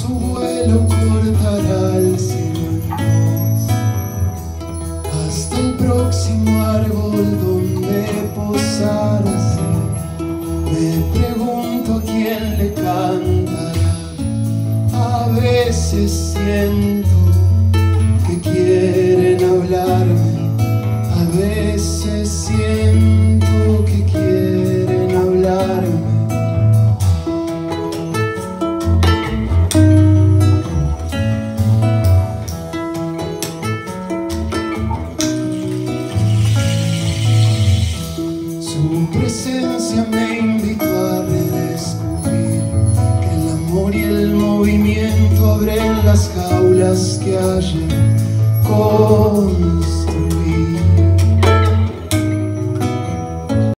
su vuelo cortará el cielo en dos, hasta el próximo árbol donde posarse. Me pregunto a quién le cantará. A veces siento que quieren hablarme, a veces siento que quieren hablarme. Su presencia me invitó a redescubrir que el amor y el movimiento abren las jaulas que ayer conocí.